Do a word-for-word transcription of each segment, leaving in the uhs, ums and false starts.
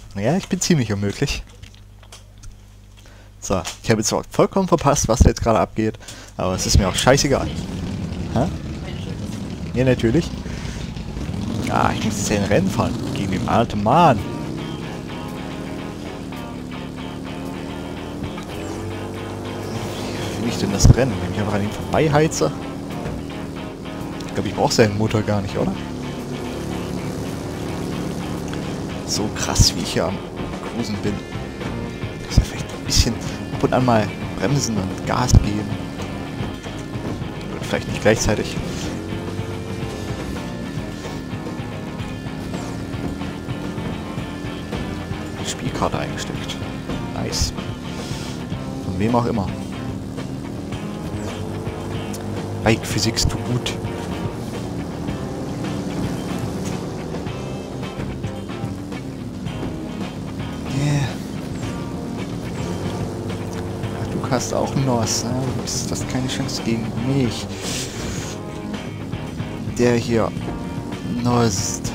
Ja, ich bin ziemlich unmöglich. So, ich habe jetzt auch vollkommen verpasst, was da jetzt gerade abgeht. Aber es ist mir auch scheißegal. Hä? Ja, natürlich. Ah, ich muss jetzt hier ein Rennen fahren. Gegen den alten Mann. Wie finde ich denn das Rennen? Wenn ich einfach an ihm vorbei heize? Ich glaube, ich brauche seinen Motor gar nicht, oder? So krass, wie ich hier am Cruisen bin. Ist ja vielleicht ein bisschen ab und an mal bremsen und Gas geben. Oder vielleicht nicht gleichzeitig. Spielkarte eingesteckt. Nice. Von wem auch immer. Bike Physics tut gut. Yeah. Ach, du hast auch einen Nos. Ne? Du hast das keine Chance gegen mich. Der hier nost.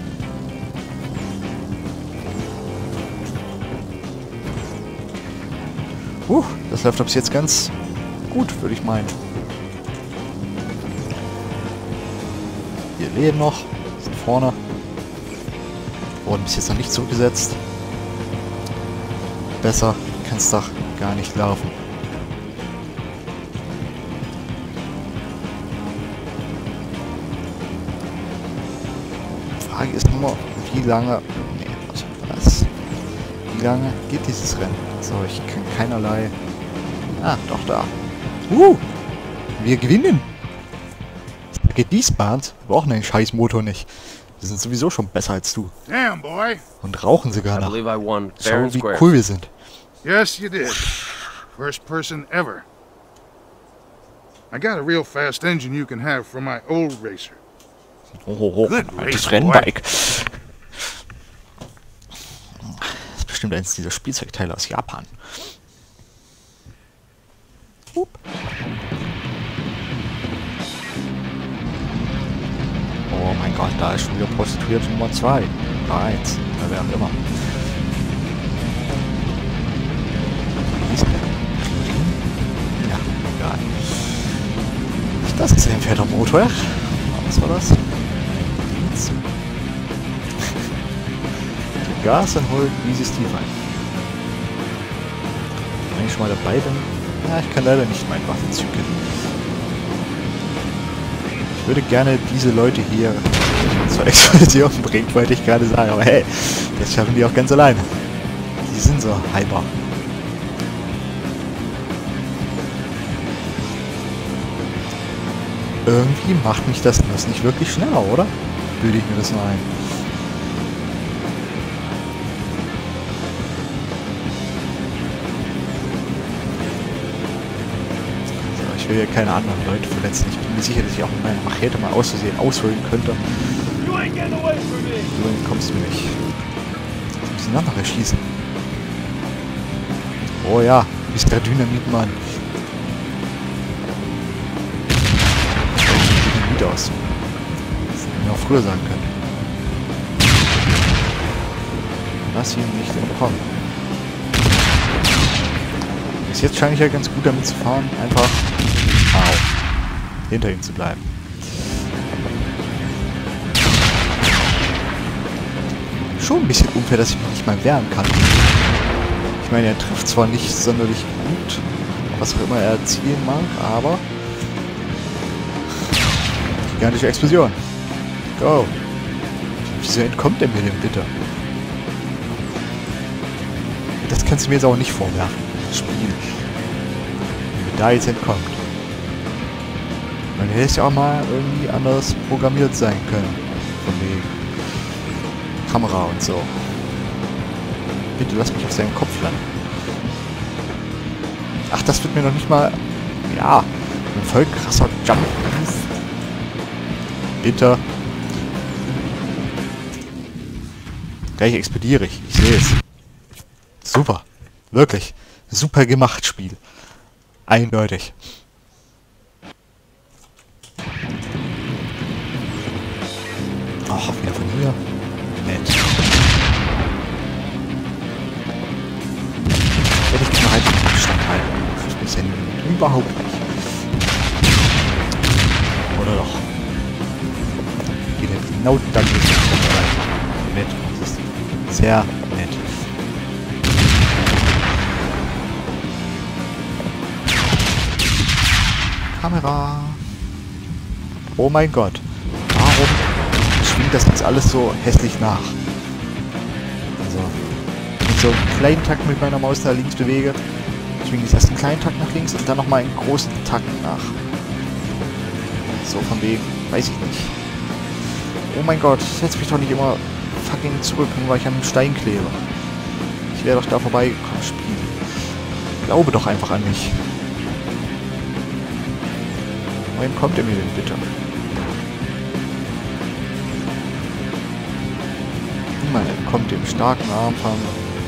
Uh, das läuft ab jetzt ganz gut, würde ich meinen. Wir leben noch, sind vorne. Wurden bis jetzt noch nicht zurückgesetzt. Besser kann es doch gar nicht laufen. Die Frage ist nur, wie lange... Nee, was? Wie lange geht dieses Rennen? So, ich kann keinerlei... Ah, doch da. Uh! Wir gewinnen! Geht dies, Barnes? Wir brauchen den scheiß Motor nicht. Wir sind sowieso schon besser als du. Damn, boy. Und rauchen sogar noch. I believe I won fair Schau, and wie square. cool wir sind. Yes, you did. First person ever. I got a real fast engine you can have from my old racer. Oh, oh, oh. Good Das race, Rennbike. Das ist bestimmt eins dieser Spielzeugteile aus Japan. Up. Oh mein Gott, da ist schon wieder Prostituierte Nummer zwei. Oder eins. Oder wer auch immer. Wie ist der? Ja, egal. Das ist ein fetter Motor. Was war das? Dienst. Gas und holt dieses tief ein. Wenn ich schon mal dabei bin. Ja, ich kann leider nicht meine Waffe zügeln. Ich würde gerne diese Leute hier zur Explosion bringen, wollte ich gerade sagen. Aber hey, das schaffen die auch ganz alleine. Die sind so hyper. Irgendwie macht mich das, das nicht wirklich schneller, oder? Bilde ich mir das nur ein. So, ich will hier keine anderen Leute verletzen. Ich bin mir sicher, dass ich auch mit meiner Machete mal aus Versehen ausholen könnte. Du kommst du nicht. Jetzt müssen wir nachher schießen. Oh ja, du bist der Dynamitmann. Aus. Das hätten wir auch früher sagen können. Lass ihn nicht entkommen. Bis jetzt scheine ich ja ganz gut damit zu fahren, einfach au, hinter ihm zu bleiben. Schon ein bisschen unfair, dass ich mich nicht mal wehren kann. Ich meine, er trifft zwar nicht sonderlich gut, was auch immer er erzielen mag, aber gigantische Explosion. Go. Wieso entkommt er mir denn bitte? Das kannst du mir jetzt auch nicht vorwerfen. Das Spiel. Wenn mir da jetzt entkommt. Man hätte es ja auch mal irgendwie anders programmiert sein können. Von wegen Kamera und so. Bitte lass mich auf seinen Kopf landen. Ach, das wird mir noch nicht mal... Ja, ein voll krasser Jump. Bitte. Gleich explodiere ich. Ich sehe es. Super. Wirklich. Super gemacht, Spiel. Eindeutig. Oh, wieder von hier. Nett. Überhaupt nicht. Oder doch? Geht jetzt genau dann nicht. Nett. Das ist sehr nett. Kamera. Oh mein Gott. Warum schwingt das jetzt alles so hässlich nach? Also, wenn ich so einen kleinen Takt mit meiner Maus nach links bewege, schwinge ich erst einen kleinen Takt nach links und dann nochmal einen großen Takt nach. So von wegen, weiß ich nicht. Oh mein Gott, setz mich doch nicht immer fucking zurück, nur weil ich an einem Stein klebe. Ich wäre doch da vorbeigekommen, Spiel. Glaube doch einfach an mich. Wohin kommt ihr mir denn bitte? Niemand kommt dem starken Armfang.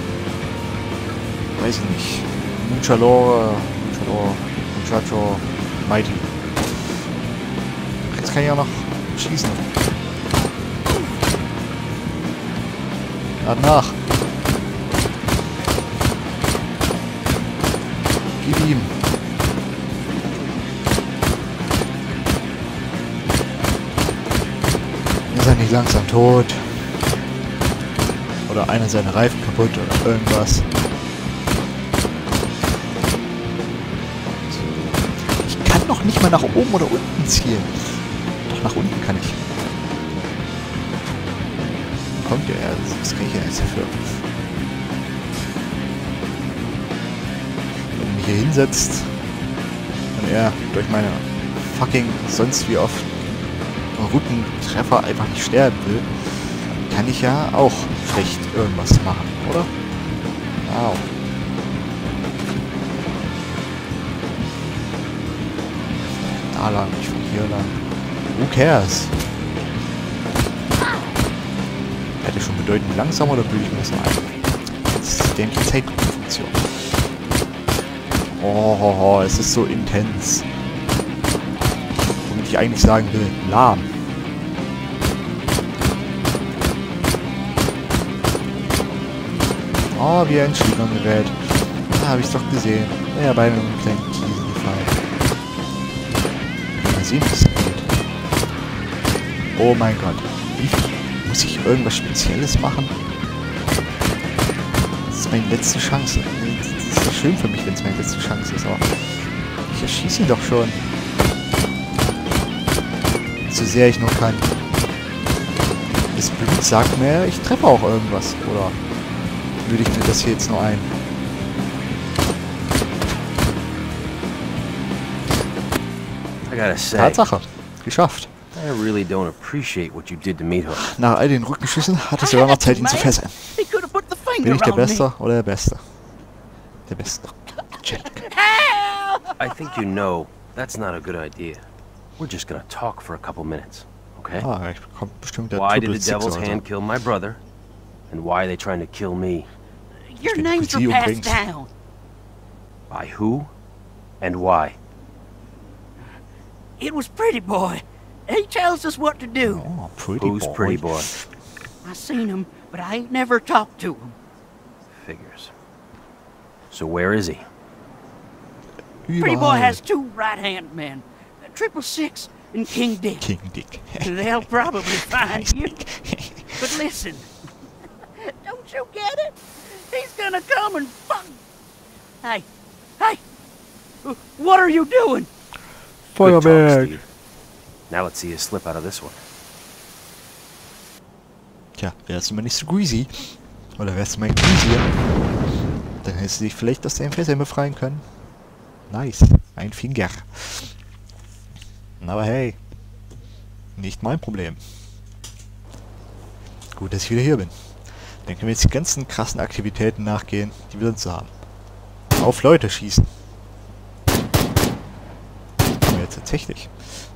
Weiß ich nicht. Muchalore, Muchalore, Muchacho, Mighty. Jetzt kann ich auch noch schießen. Lad nach. Gib ihm. Ist er nicht langsam tot? Oder einer seiner Reifen kaputt oder irgendwas? Ich kann doch nicht mal nach oben oder unten zielen. Doch nach unten kann ich. Kommt der? Was kann ich denn jetzt dafür? Wenn er mich hier hinsetzt und er durch meine fucking sonst wie oft Rückentreffer einfach nicht sterben will, kann ich ja auch schlecht irgendwas machen, oder? Wow. Da lang, nicht von hier lang. Who cares? Hätte schon bedeutend langsamer, oder bilde ich mir das noch ein? Das ist die dämliche Zeitfunktion. Oh, oh, oh, es ist so intens. Womit ich eigentlich sagen will, lahm. Oh, wie ein Schliegern gerät. Da habe ich es doch gesehen. Ja, bei einem kleinen Kiesel gefallen. Mal sehen, wie es geht. Oh mein Gott. Wie, muss ich irgendwas Spezielles machen? Das ist meine letzte Chance. Das ist so schön für mich, wenn es meine letzte Chance ist. Aber ich erschieße ihn doch schon. So sehr ich nur kann. Das Blut sagt mir, ich treffe auch irgendwas. Oder würde ich mir das hier jetzt nur ein? Tatsache. Geschafft. I really don't appreciate what you did to Mito. Nach all den Rückenschüssen hatte ich sogar noch Zeit, ihn zu fesseln. Bin ich der Beste oder der Beste? Der Beste. Check. I think you know that's not a good idea. We're just gonna talk for a couple minutes, okay? Ah, ich bekomme bestimmt der Why did Triple the Six Devil's oder so. Hand kill my brother? And why are they trying to kill me? Your Stimmt, names sie are passed umbringst. down. By who? And why? It was Pretty Boy. He tells us what to do. Oh, pretty Who's boy. Pretty Boy? I seen him, but I ain't never talked to him. Figures. So where is he? Pretty Boy Überall. has two right-hand men, Triple Six and King Dick. King Dick. They'll probably find you. But listen, don't you get it? He's gonna come and fuck. Hey, hey, what are you doing? Good talk, Feuerwerk. Steve. Now let's see you slip out of this one. Tja, wärst du mal nicht so greasy. Oder wärst du mal greasier. Dann hättest du dich vielleicht aus deinem Fesseln befreien können. Nice. Ein Finger. Aber hey. Nicht mein Problem. Gut, dass ich wieder hier bin. Dann können wir jetzt die ganzen krassen Aktivitäten nachgehen, die wir sonst so haben. Auf Leute schießen. Das können wir jetzt tatsächlich.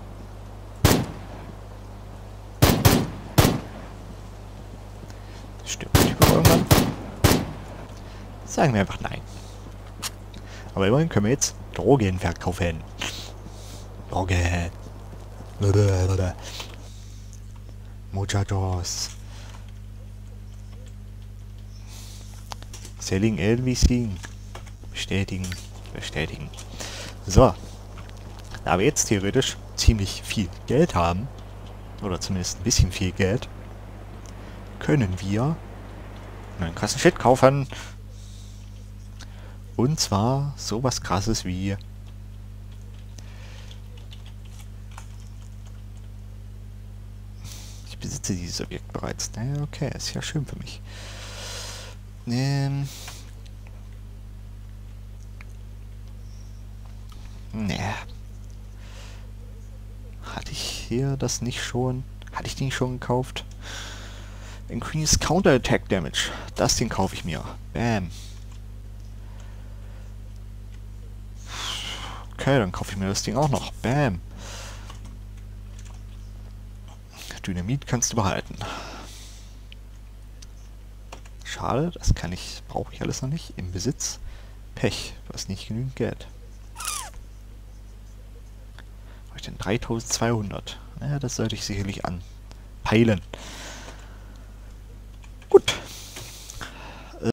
Stimmt der Typ auch irgendwann? Sagen wir einfach nein. Aber immerhin können wir jetzt Drogen verkaufen. Drogen. Muchachos. Selling L V C. Bestätigen. Bestätigen. So. Da wir jetzt theoretisch ziemlich viel Geld haben, oder zumindest ein bisschen viel Geld, können wir einen krassen Shit kaufen. Und zwar sowas krasses wie ich besitze dieses Objekt bereits. Naja, okay, ist ja schön für mich. Ähm naja. Hatte ich hier das nicht schon? Hatte ich den nicht schon gekauft? Increase Counter Attack Damage. Das Ding kaufe ich mir. Bam. Okay, dann kaufe ich mir das Ding auch noch. Bam. Dynamit kannst du behalten. Schade, das kann ich, brauche ich alles noch nicht. Im Besitz. Pech, du hast nicht genügend Geld. Habe ich denn dreitausendzweihundert? Naja, das sollte ich sicherlich anpeilen.